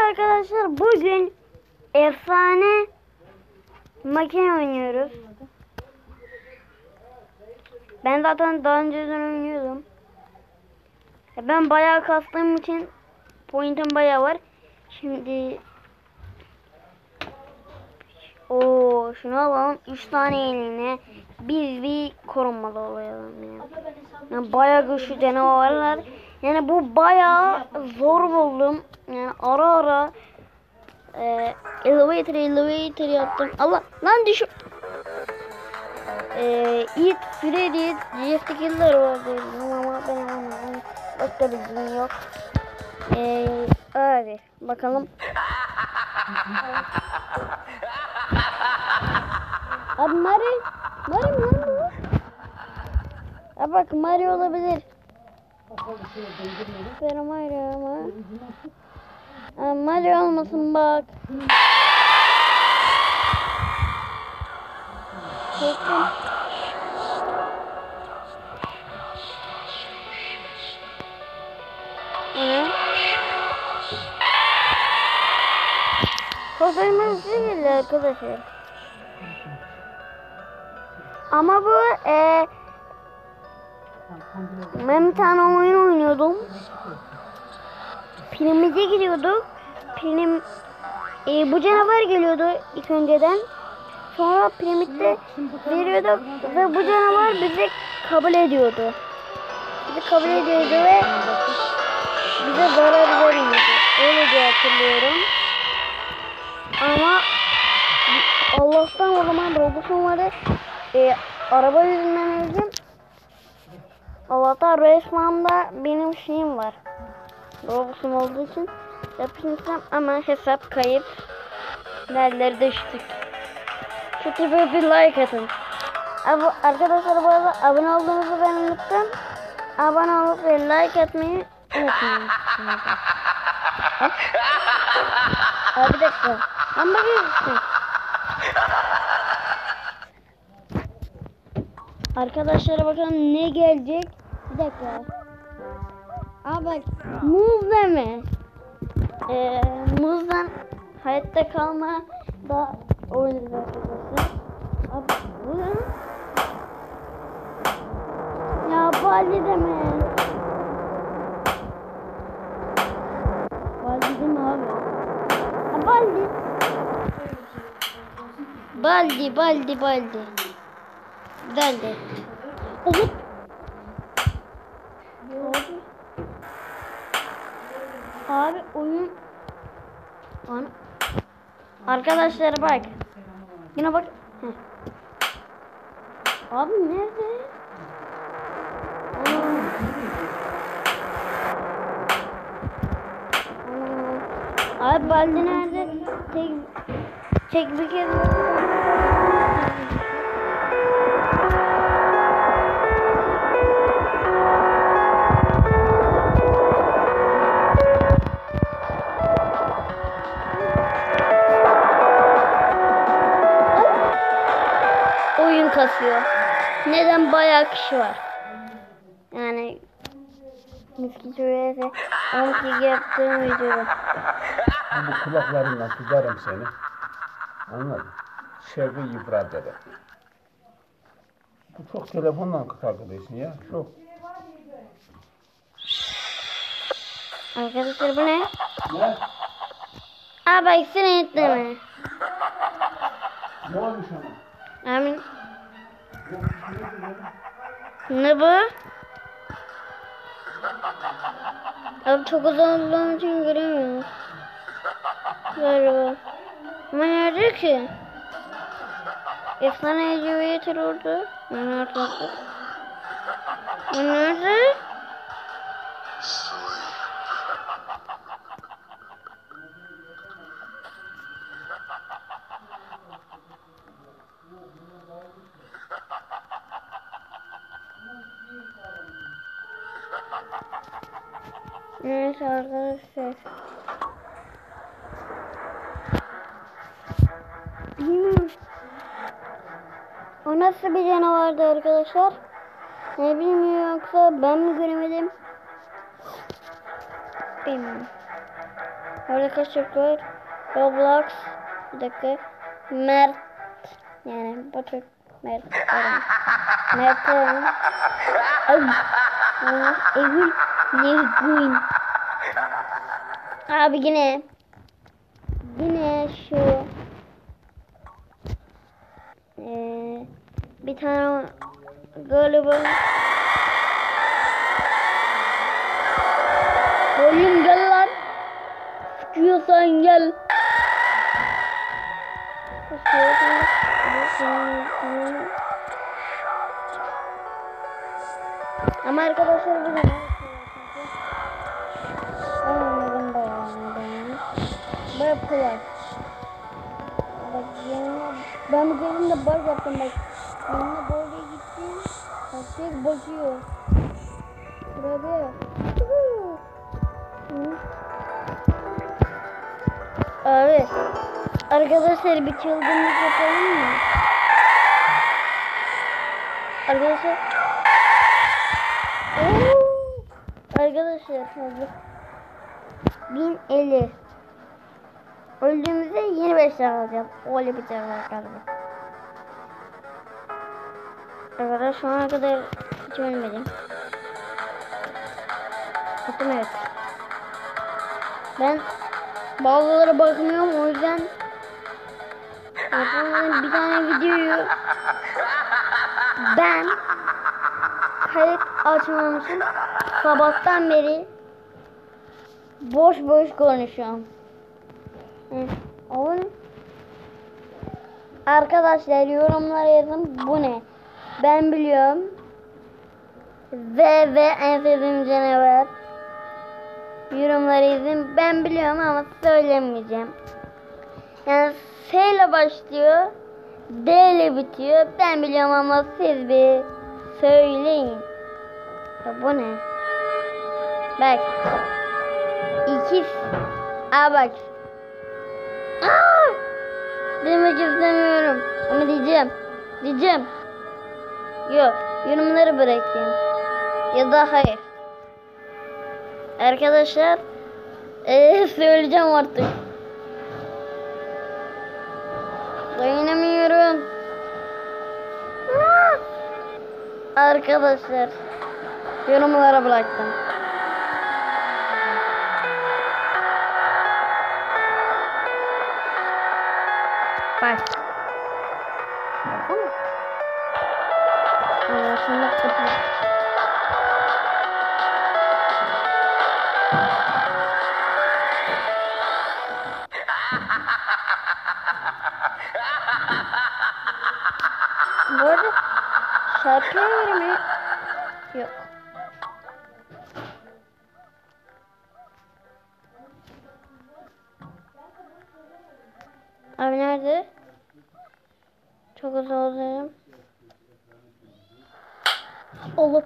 arkadaşlar, bugün efsane makine oynuyoruz. Ben zaten daha önceden oynuyordum. Ben bayağı kastığım için point'im bayağı var. Şimdi şunu alalım. 3 tane eline biz bir korunmalı olalım yani bayağı güçlü canavarlar. Yani bu bayağı zor buldum. Yani ara elevator yaptım. Allah lan düşün. It, Freddy, Jeff Killer oldu ama ben anlamadım. Başka bir dünya yok. Hadi bakalım. Abi Mario lan bu. Bak Mario olabilir. Süper Mario ama. Mario olmasın bak. Korktum. Fotoğrafımız değil arkadaşlar. Ama bu ben bir tane oyun oynuyordum. Pilimize gidiyorduk. Pilim bu canavar geliyordu ilk önceden. Sonra piramitte veriyorduk ve bu canavar bizi kabul ediyordu. Ve bize zarar vermiyordu. Öyle diye hatırlıyorum. Ama Allah'tan o zaman Robus'um vardı. Araba yüzünden öldüm. Allah'tan resmamda benim şeyim var. Robus'um olduğu için yapmışsam ama hesap kayıp. Nerelere düştük. Şu tipe bir like atın. Arkadaşlar bu arada abone olduğunuzu ben unuttum. Abone olup ve like atmayı unutmayın. Bir dakika. Ama bakıyorsun. Arkadaşlara bakalım ne gelecek. Bir dakika. Bak muz deme. Muzdan hayatta kalma da oynarız arkadaşlar. Bu ne? Ya Baldi deme. Baldi deme abi. Baldi. Baldi. Oğlum. Abi oyun. Arkadaşlar bak. Yine bak. Abi nerede? Abi Baldi nerede? Tek bir kez. Oyun kasıyor. Neden bayağı kişi var? Yani miskitoyese 12 yaptığım videoda. Bu kulaklarından tutarım seni. Anladın? Şevki yıprat eder. Bu çok telefonla takılıyorsun ya. Çok. Arkadaşlar bu ne? Ne? Bak sen etleme. Ne olmuş ona? Amin. Ne bu? Abi çok uzun olduğum için göremiyorum. Galiba. Ama nerede ki? Efsane elevator orada. Nerede? Neyse arkadaşlar. Bilmiyorum. O nasıl bir canavardı arkadaşlar? Ne bilmiyorum, yoksa ben mi göremedim? Bilmiyorum. Orada kaç çocuk var? Roblox. Bir dakika. Mert. Yani bu çocuk Mert. Mert. Evil. Nevguin. Abi yine şu bir tane galiba oğlum gel lan, sıkıyorsan gel. Ama arkadaşlar bu ne? Anladım bayağı. Böyle kolay. Bak ben bu gözümde bug yaptım bak. Yanına böyle gittim. Herkes bakıyor. Burada. Abi. Arkadaşlar bir çılgınlık yapalım mı? Arkadaşlar. Arkadaşlar hazır. 1050. Öldüğümüzde yeni 5 tane alacağım. Öyle bir tane var galiba. Arkadaşlar şu ana kadar hiç ölmedim. Bakın evet. Ben bazılara bakmıyorum, o yüzden bir tane videoyu ben kayıt açmamışım. Sabahtan beri boş konuşuyorum. Oğlum. Arkadaşlar yorumlara yazın, bu ne? Ben biliyorum. Ve en sevdiğim canavar. Yorumlara yazın. Ben biliyorum ama söylemeyeceğim. Yani S ile başlıyor. D ile bitiyor. Ben biliyorum ama siz bir söyleyin. Ya bu ne? Bak. İkiz. Bak. Demek istemiyorum. Ama diyeceğim. Yok. Yorumları bırakayım. Ya da hayır. Arkadaşlar. Söyleyeceğim artık. Dayanamıyorum. Arkadaşlar. Yorumlara bıraktım. Bak. Bu arada şarkıya göre mi? Yok. Abi nerede? Çok uzun oldum. Olup.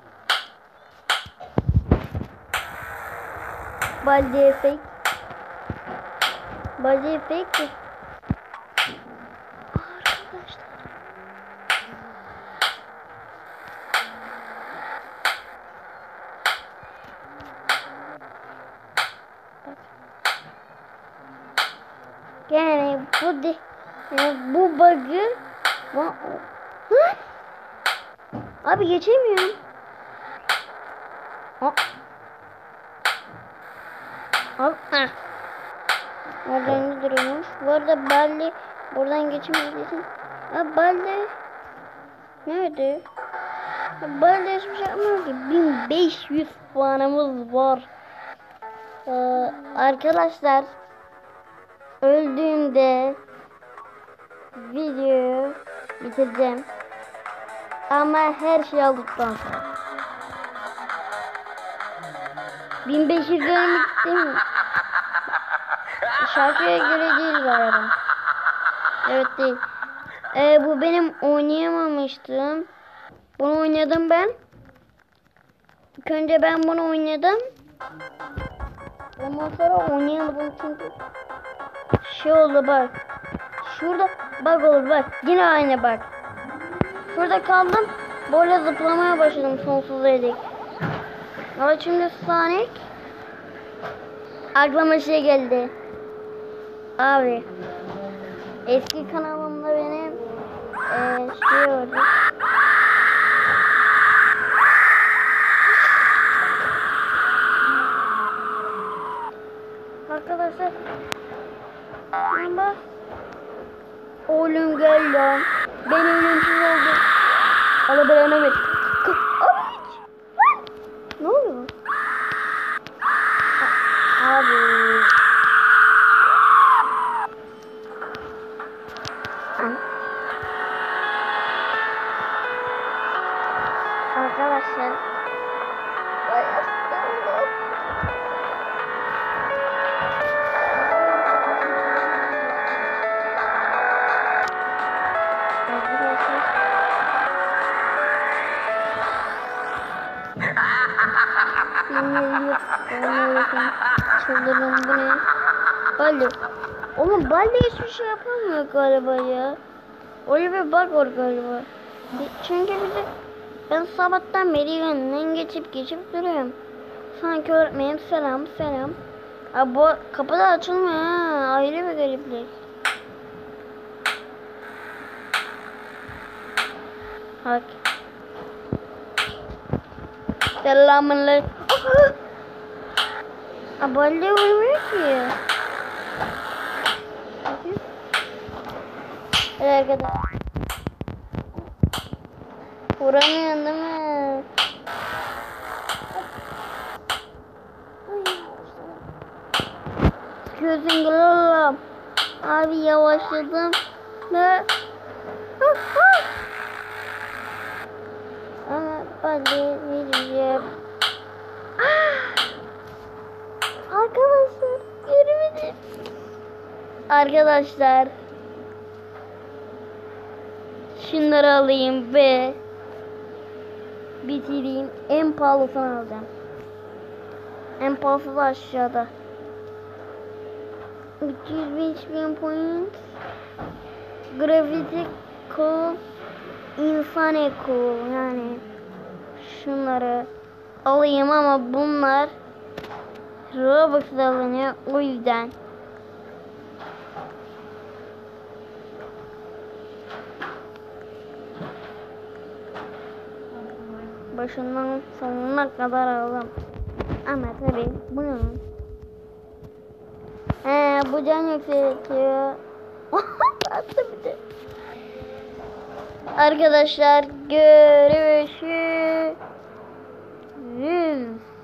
Baldi efekt. Arkadaşlar. Yani bu bug'ı abi geçemiyorum. Oradan ne duruyormuş? Bu arada Baldi buradan geçemediği. Baldi nerede? Baldi hiçbir şey yapmıyor ki. 1500 puanımız var. Arkadaşlar öldüğümde videoyu bitireceğim. Ama her şey aldıktan sonra. 1500 ölmek istemiyorum. Şarkıya göre değil bu arada. Evet değil. Bu benim oynayamamıştım. Bunu oynadım ben. İlk önce ben bunu oynadım. Ondan sonra oynayamadım çünkü şey oldu bak. Şurada bak olur bak. Yine aynı bak. Şurada kaldım. Böyle zıplamaya başladım sonsuza dek. Ama şimdi Sonic Aklıma şey geldi. Abi. Eski kanalımda benim şey vardı. Arkadaşlar. Ama oğlum gel lan. Ben ölümsüz oldum. Allah belanı ver. Ne oluyor? Abi. Arkadaşlar. Çıldırın bu ne? Baldi. Oğlum Baldi hiçbir şey yapamıyor galiba ya. Öyle bir bug var galiba. Çünkü ben sabahtan beri yanından geçip duruyorum. Sanki öğretmenim selam. Abi bu kapı da açılmıyor ha. Ayrı bir gariplik. Bak. Selamünaleyküm. Baldi uyumuyor ki. Evet arkadaşlar. Vuramıyorsun değil mi? Gözün gülüyorum. Abi yavaşladım. Ve ama Baldi vereceğim. Arkadaşlar göremedim. Arkadaşlar şunları alayım ve bitireyim. En pahalısını alacağım. En pahalısı da aşağıda. 305.000 point. Gravity cool. Insane cool. Yani şunları alayım ama bunlar Robux'da alınıyor. O yüzden başından sonuna kadar aldım. Ama tabii bunun bu can yükseltiyor. Attı bir de. Arkadaşlar görüşürüz.